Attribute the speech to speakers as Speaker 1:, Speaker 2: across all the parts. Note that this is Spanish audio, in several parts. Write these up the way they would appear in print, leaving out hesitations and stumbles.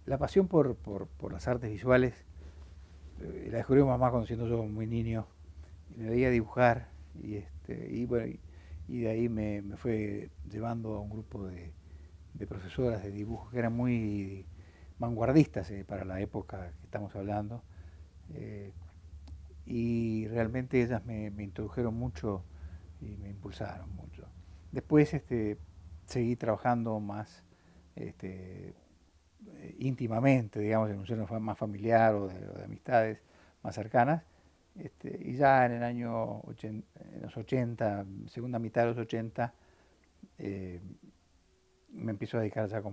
Speaker 1: La pasión por las artes visuales la descubrí mamá cuando siendo yo muy niño. Y me veía dibujar y bueno, y de ahí me fue llevando a un grupo de profesoras de dibujo que eran muy vanguardistas para la época que estamos hablando. eh, y realmente ellas me introdujeron mucho y me impulsaron mucho. Después seguí trabajando más este, íntimamente, digamos, en un seno más familiar o de amistades más cercanas. Y ya en el año 80, en los 80, segunda mitad de los 80, eh, me empiezo a dedicar ya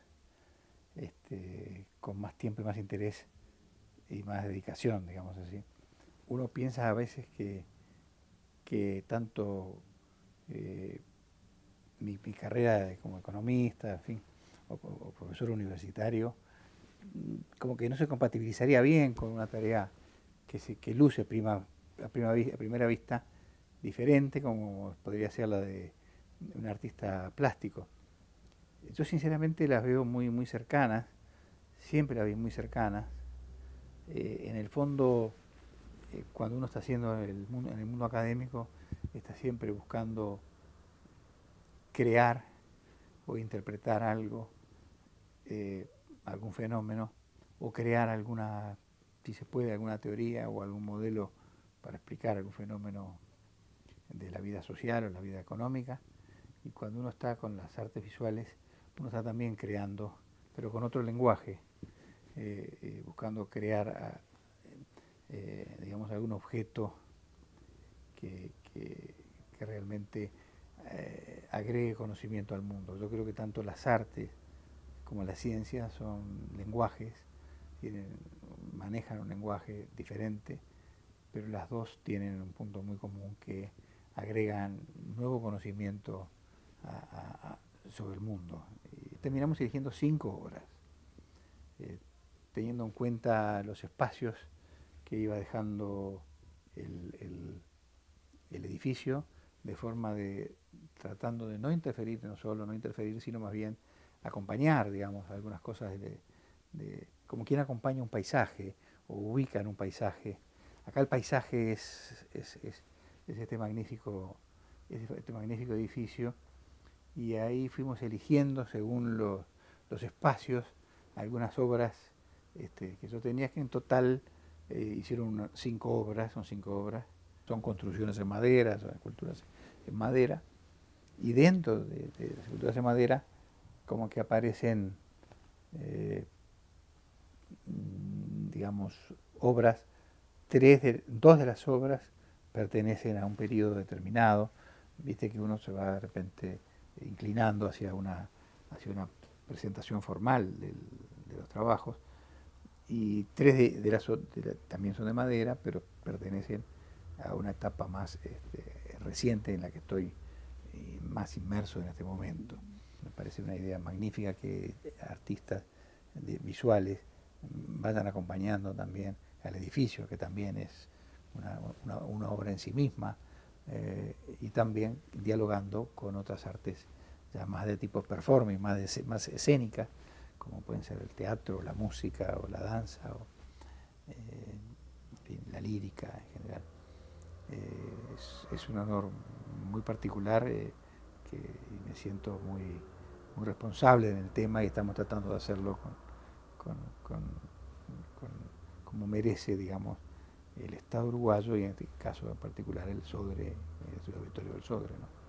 Speaker 1: con más tiempo y más interés y más dedicación, digamos así. Uno piensa a veces que tanto eh, mi carrera como economista, en fin, o profesor universitario, como que no se compatibilizaría bien con una tarea que luce a primera vista diferente, como podría ser la de un artista plástico. Yo sinceramente las veo muy cercanas, siempre las vi muy cercanas. En el fondo, cuando uno está haciendo en el mundo académico, está siempre buscando crear o interpretar algo, eh, algún fenómeno, o crear alguna, si se puede, alguna teoría o algún modelo para explicar algún fenómeno de la vida social o la vida económica. Y cuando uno está con las artes visuales, uno está también creando, pero con otro lenguaje, buscando crear, digamos, algún objeto que realmente agregue conocimiento al mundo. Yo creo que tanto las artes como la ciencia son lenguajes, tienen, manejan un lenguaje diferente, pero las dos tienen un punto muy común que agregan nuevo conocimiento sobre el mundo. Y terminamos eligiendo 5 obras, eh, teniendo en cuenta los espacios que iba dejando el, el- el edificio, de forma de tratando de no interferir, no solo no interferir, sino más bien acompañar, digamos, algunas cosas como quien acompaña un paisaje o ubica en un paisaje. Acá el paisaje es este magnífico edificio, y ahí fuimos eligiendo según los espacios algunas obras que yo tenía, que en total hicieron 5 obras, son construcciones en madera, son esculturas en madera, y dentro de las esculturas en madera como que aparecen, eh, digamos, obras. Dos de las obras pertenecen a un periodo determinado. Viste que uno se va de repente inclinando hacia una presentación formal de los trabajos. Y tres también son de madera, pero pertenecen a una etapa más reciente en la que estoy más inmerso en este momento. Me parece una idea magnífica que artistas visuales vayan acompañando también al edificio, que también es una obra en sí misma, y también dialogando con otras artes ya más de tipo performing, más escénicas, como pueden ser el teatro, la música o la danza, o en fin, la lírica en general. Es un honor muy particular, que me siento muy responsable en el tema, y estamos tratando de hacerlo con, con, con, como merece, digamos, el Estado uruguayo, y en este caso en particular el Sodre, el Auditorio del Sodre, ¿no?